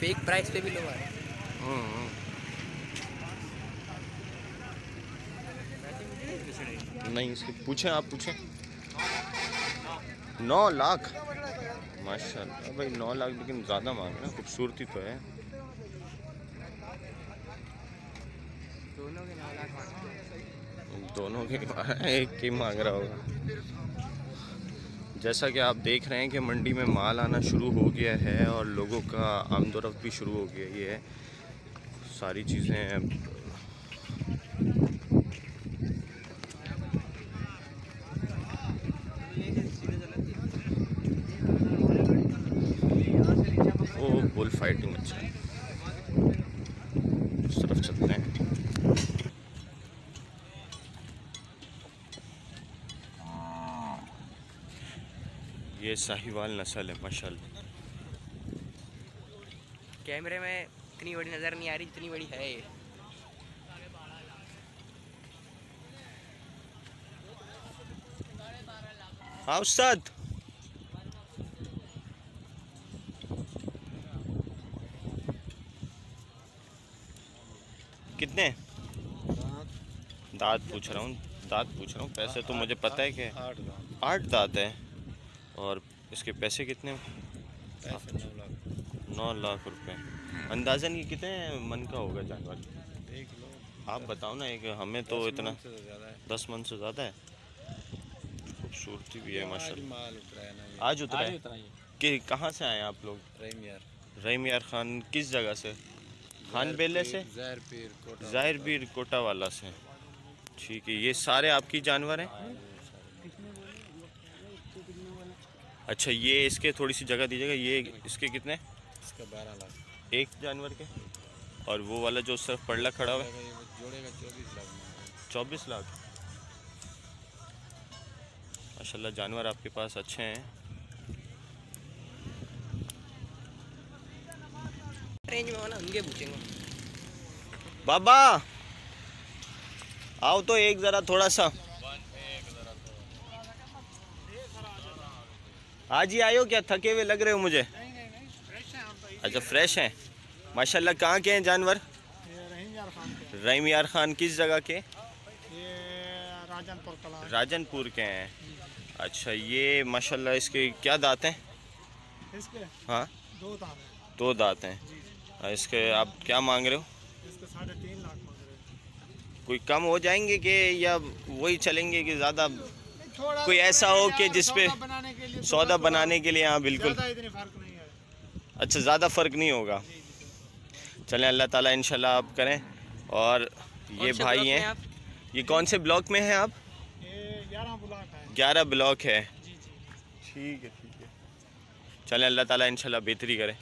Fake price पे भी लोग आ रहे हैं। नहीं इसके पूछें, आप पूछें। 9 लाख माशाल्लाह भाई, 9 लाख लेकिन ज़्यादा मांग रहे हैं। खूबसूरती तो है। दोनों के एक की मांग रहा होगा। जैसा कि आप देख रहे हैं कि मंडी में माल आना शुरू हो गया है और लोगों का आमदोरफ्त भी शुरू हो गया। ये है सारी चीज़ें। वो बुल फाइटिंग अच्छा है। उस तरफ चलते हैं। ये साहिवाल नस्ल है माशाल्लाह। कैमरे में इतनी बड़ी नज़र नहीं आ रही जितनी बड़ी है ये। हाँ उस्ताद, कितने दांत पूछ रहा हूँ? दांत पूछ रहा हूँ, पैसे तो मुझे पता है कि 8 दांत है। और इसके पैसे कितने? 9 लाख रुपए। अंदाज़न ये कितने मन का होगा जानवर? आप बताओ ना। एक हमें तो इतना 10 मन से ज़्यादा है। खूबसूरती भी है माशाल्लाह। आज उतरा है कि कहाँ से आए आप लोग? रहीम यार खान। किस जगह से? खान बेले से? ज़ाहिर पीर कोटा वाला से। ठीक है। ये सारे आपकी जानवर हैं? अच्छा, ये इसके थोड़ी सी जगह दीजिएगा। ये इसके कितने? इसका 12 लाख एक जानवर के। और वो वाला जो सिर्फ पड़ला खड़ा हुआ है? जोड़े का 24 लाख। 24 लाख। माशाल्लाह जानवर आपके पास अच्छे हैं। रेंज में हो ना, उनके पूछेंगे। बाबा आओ तो एक ज़रा थोड़ा सा। आज ही आयो क्या? थके हुए लग रहे हो मुझे। अच्छा फ्रेश हैं माशाल्लाह। कहाँ के हैं जानवर? रहीम यार खान। किस जगह के? राजनपुर के हैं। अच्छा, ये माशाल्लाह इसके क्या दांत हैं? इसके हाँ 2 दांत हैं। 2 दांत हैं। इसके आप क्या मांग रहे हो? इसके 3.5 लाख मांग रहे हैं। कोई कम हो जाएंगे कि या वही चलेंगे कि ज़्यादा? कोई ऐसा हो कि जिसपे सौदा बनाने के लिए। हाँ बिल्कुल। इतनी फर्क नहीं है। अच्छा, ज़्यादा फ़र्क नहीं होगा। चलें, अल्लाह ताला इंशाल्लाह आप करें। और ये भाई हैं, ये कौन से ब्लॉक में हैं आप? ये 11 ब्लॉक है। 11 ब्लॉक है। जी जी ठीक है ठीक है। चलें, अल्लाह ताला इंशाल्लाह बेहतरी करे।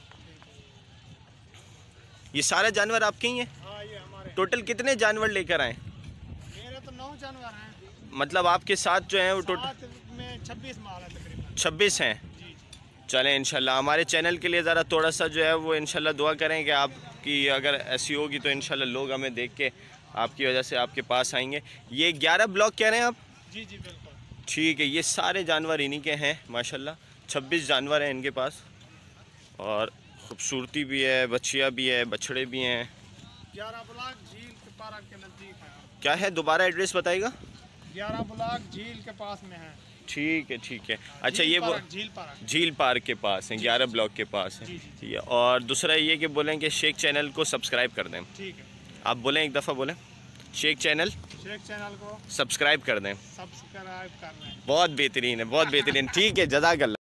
ये सारे जानवर आपके ही हैं? हाँ ये हमारे। टोटल कितने जानवर लेकर आए? मेरे तो 9 जानवर हैं। मतलब आपके साथ जो हैं वो टोटल साथ में 26 माल है तकरीबन। 26 हैं। चलें इंशाल्लाह हमारे चैनल के लिए ज़रा थोड़ा सा जो है वो इंशाल्लाह दुआ करें कि आपकी अगर ऐसी होगी तो इंशाल्लाह लोग हमें देख के आपकी वजह से आपके पास आएंगे। ये 11 ब्लॉक कह रहे हैं आप? जी जी बिल्कुल। ठीक है। ये सारे जानवर इन्हीं के हैं माशाल्लाह। 26 जानवर हैं इनके पास। और ख़ूबसूरती भी है, बच्चियाँ भी है, बछड़े भी हैं। 11 ब्लॉक झील के पार के नज़दीक है। क्या है? दोबारा एड्रेस बताइएगा। 11 ब्लॉक झील के पास में है। ठीक है ठीक है। अच्छा, ये वो झील पार्क के पास है, 11 ब्लॉक के पास है। ठीक है। और दूसरा ये कि बोलें कि शेख चैनल को सब्सक्राइब कर दें। ठीक है। आप बोलें एक दफ़ा बोलें। शेख चैनल को सब्सक्राइब कर दें। सब्सक्राइब कर दें। बहुत बेहतरीन है, बहुत बेहतरीन। ठीक है, जज़ाकल्लाह।